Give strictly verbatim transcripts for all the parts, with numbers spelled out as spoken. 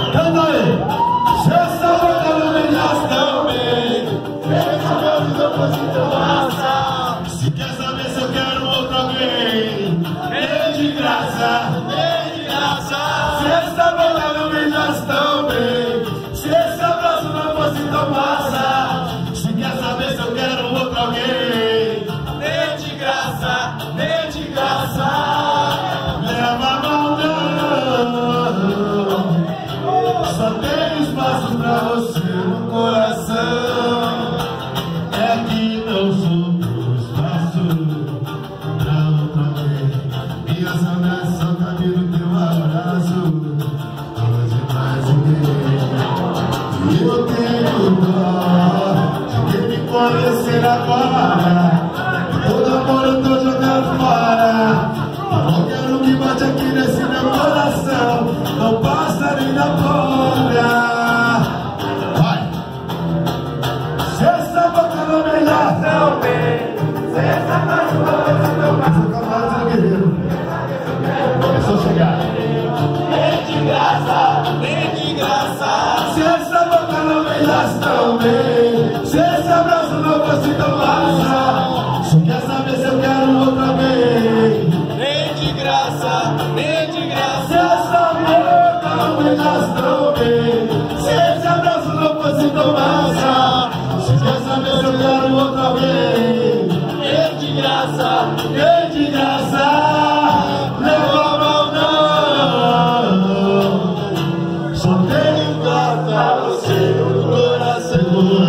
Canta aí. Cê sabe que eu não me gosto também. Esse meu desaposito massa. Se quer saber se eu quero outro alguém, nem de graça, nem de graça. Cê sabe que eu não me gosto também. Se esse abraço não fosse tão massa. Se quer saber se eu quero outro alguém, nem de graça, nem de graça. Leva a mão não. Só tem espaço pra você no coração. É que não sobrou espaço pra outra vez. Minhas ameaças cabem no teu abraço. Hoje mais um dia. E eu tenho dó de quem me conhecer agora. Todo amor eu tô jogando fora. Qualquer um que bate aqui nesse meu coração não passa nem da porta. Vai! Se essa boca não me dá tão bem, se essa voz não vai ser tão bem. Você tá guerreiro. É só chegar. Nem de graça, nem de graça. Se essa boca não me dá tão bem, se esse abraço não fosse tão massa. Só quer saber se eu quero outra vez. Nem de graça, nem de graça. Se essa boca não me dá tão bem, se esse abraço não fosse tão massa. Só quer saber se eu quero outra vez. Nem de graça, nem de graça. Leva a mão não. Só tenho dó pra você no coração.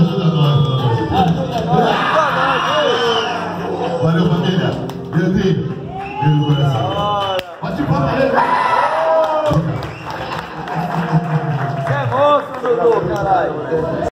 Valeu, família. Deus Deus no coração. Bate palma aí. Você é monstro, Dudu, caralho.